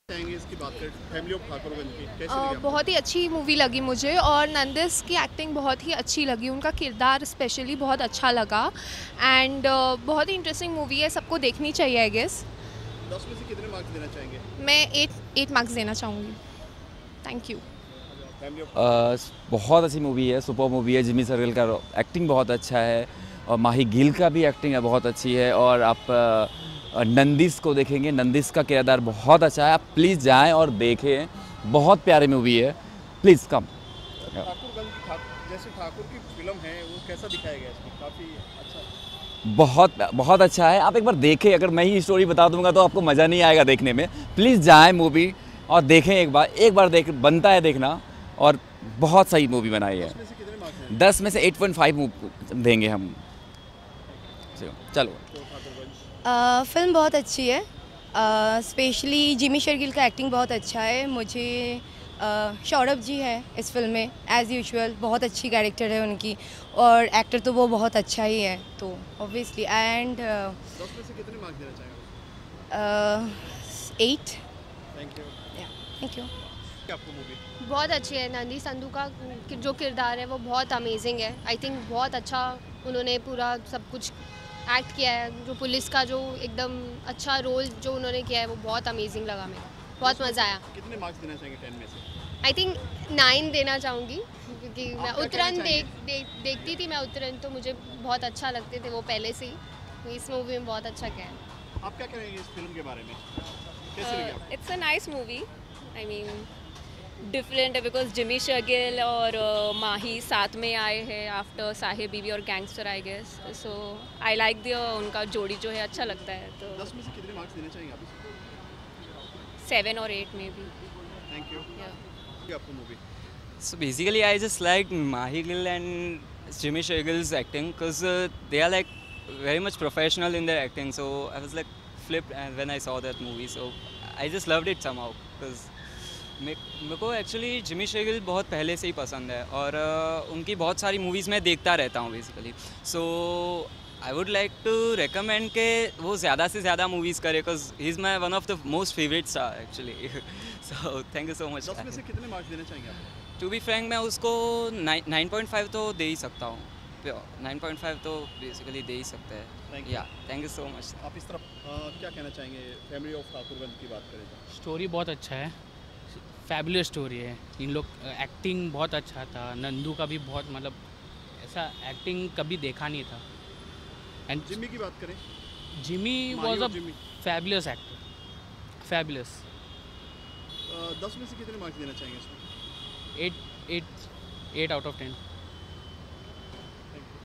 इसकी बात करें फैमिली ऑफ ठाकुरगंज की कैसी लगी आपको? बहुत ही अच्छी मूवी लगी मुझे और नंदिस की एक्टिंग बहुत ही अच्छी लगी, उनका किरदार स्पेशली बहुत अच्छा लगा एंड बहुत ही इंटरेस्टिंग मूवी है, सबको देखनी चाहिए आई गेस। 10 में से कितने मार्क्स देना चाहेंगे? मैं 8 मार्क्स देना चाहूँगी। Thank you. फैमिली ऑफ बहुत अच्छी मूवी है, सुपर मूवी है। जिमी सर्विल का एक्टिंग बहुत अच्छा है और माही गिल का भी एक्टिंग है बहुत अच्छी है। और आप नंदिस को देखेंगे, नंदिस का किरदार बहुत अच्छा है। आप प्लीज़ जाएं और देखें, बहुत प्यारी मूवी है, प्लीज़ कम। ठाकुरगंज की जैसे ठाकुर की फिल्म है वो कैसा दिखाया गया इसमें? काफ़ी अच्छा, बहुत बहुत अच्छा है, आप एक बार देखें। अगर मैं ही स्टोरी बता दूंगा तो आपको मज़ा नहीं आएगा देखने में। प्लीज़ जाएं मूवी और देखें, एक बार देख बनता है देखना। और बहुत सही मूवी बनाई है। 10 में से कितने मार्क्स हैं? 10 में से 8.5 देंगे हम। चलो। फ़िल्म बहुत अच्छी है, स्पेशली जिमी शर्गिल का एक्टिंग बहुत अच्छा है। मुझे सौरभ जी है इस फिल्म में एज़ यूजुअल, बहुत अच्छी कैरेक्टर है उनकी और एक्टर तो वो बहुत अच्छा ही है, तो ऑब्वियसली। एंड 10 में से कितने मार्क्स देना चाहेंगे? 8। Thank you. Thank you. आपको मूवी बहुत अच्छी है। नंदी संधू का जो किरदार है वो बहुत अमेजिंग है। आई थिंक बहुत अच्छा उन्होंने पूरा सब कुछ एक्ट किया है। जो पुलिस का जो एकदम अच्छा रोल जो उन्होंने किया है वो बहुत अमेजिंग लगा, मेरे बहुत मज़ा आया। कितने मार्क्स देना चाहेंगे 10 में से? आई थिंक 9 देना चाहूँगी क्योंकि मैं आप क्या उत्तरायण कहना चाहेंगे? देखती थी। मैं उत्तरायण तो मुझे बहुत अच्छा लगते थे वो पहले से ही, तो इस मूवी में बहुत अच्छा किया है। आप क्या कहेंगे इस फिल्म के बारे में? कैसी लगी आपको? It's a nice movie. I mean, different है बिकॉज जिमी शर्गिल और माही साथ में आए हैं after Saheb Biwi Aur gangster I guess. So I like the उनका जोड़ी जो है अच्छा लगता है। तो 10 में से कितने मार्क्स देना चाहेंगे आप इसको? 7 और 8 में भी। Thank you. आपको movie So basically, I just liked Mahi Gill and Jimmy Shagil's acting because they are like very much professional in their acting. So I was like flipped and when I saw that movie. So I just loved it somehow because मेरे को actually Jimmy शेगिल बहुत पहले से ही पसंद है और उनकी बहुत सारी मूवीज़ मैं देखता रहता हूँ basically. So I would like to recommend के वो ज़्यादा से ज़्यादा मूवीज़ करे because he is my one of the most favourite star actually. So thank you so much. 10 में से कितने मार्क्स देना चाहेंगे आप? टू बी फ्रैंक मैं उसको 9.5 तो दे ही सकता हूँ। 9.5 तो बेसिकली दे ही सकते हैं। या थैंक यू सो मच। आप इस तरफ क्या कहना चाहेंगे फैमिली ऑफ ठाकुरगंज की बात करें तो? स्टोरी बहुत अच्छा है, फैबुलस स्टोरी है। इन लोग एक्टिंग बहुत अच्छा था, नंदू का भी बहुत, मतलब ऐसा एक्टिंग कभी देखा नहीं था। एंड जिमी की बात करें? Jimmy was a fabulous actor, fabulous. 10 में से कितने मार्क्स देना चाहेंगे इसमें? 8 आउट ऑफ 10।